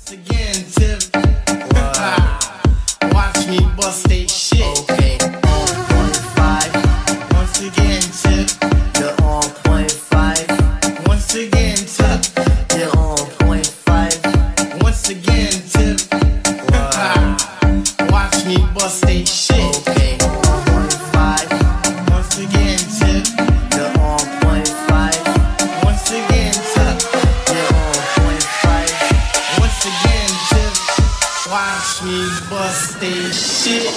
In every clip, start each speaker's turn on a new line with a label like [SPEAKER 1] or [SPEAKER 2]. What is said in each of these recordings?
[SPEAKER 1] Once again, Tip. Watch me bust they shit.
[SPEAKER 2] Okay, on point five.
[SPEAKER 1] Once again, Tip.
[SPEAKER 2] You're on point five.
[SPEAKER 1] Once again, Tip.
[SPEAKER 2] You're on point five.
[SPEAKER 1] Once again, Tip. Watch me bust they shit.
[SPEAKER 2] Okay, on point five.
[SPEAKER 1] Once again, Tip.
[SPEAKER 2] You're on point five.
[SPEAKER 1] Once again, Tip.
[SPEAKER 2] You're on point five.
[SPEAKER 1] Once again, Tip. Watch me bust they shit.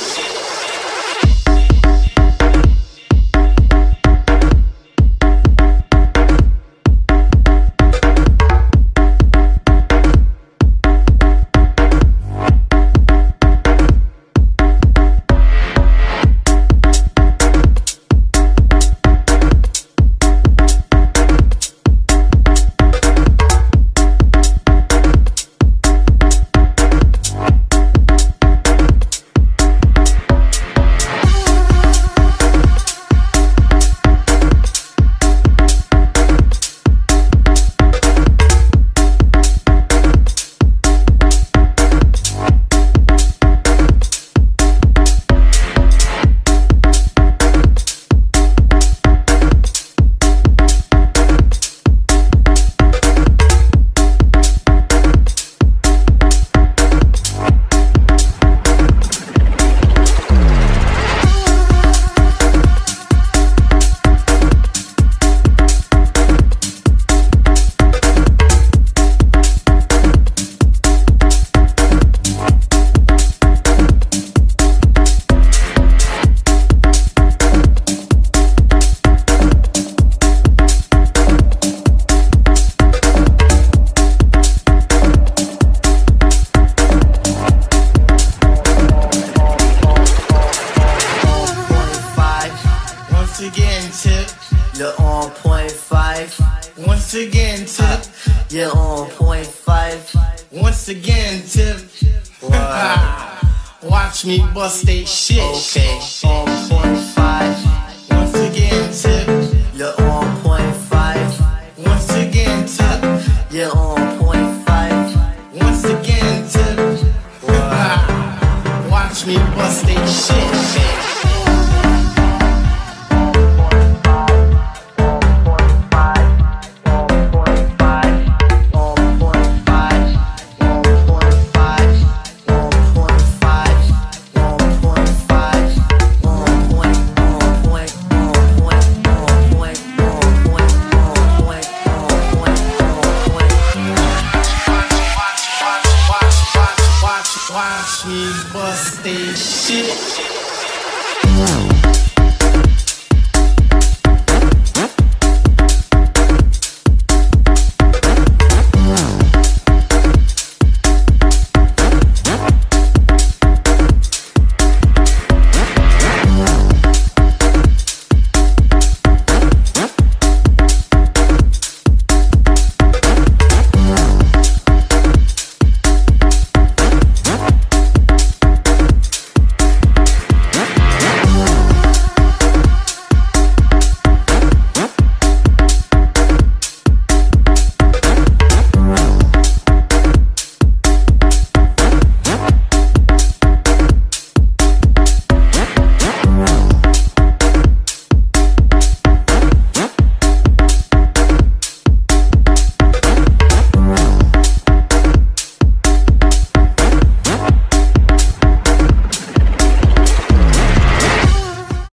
[SPEAKER 1] Once again, Tip.
[SPEAKER 2] You're on point five.
[SPEAKER 1] Once again, Tip.
[SPEAKER 2] You're on point five.
[SPEAKER 1] Once again, Tip. Watch me bust they shit.
[SPEAKER 2] Okay, on point five.
[SPEAKER 1] Once again, Tip.
[SPEAKER 2] You're on point five.
[SPEAKER 1] Once again, Tip.
[SPEAKER 2] You're on point five.
[SPEAKER 1] Once again, Tip. Watch me bust they shit. Watch me bust they shit.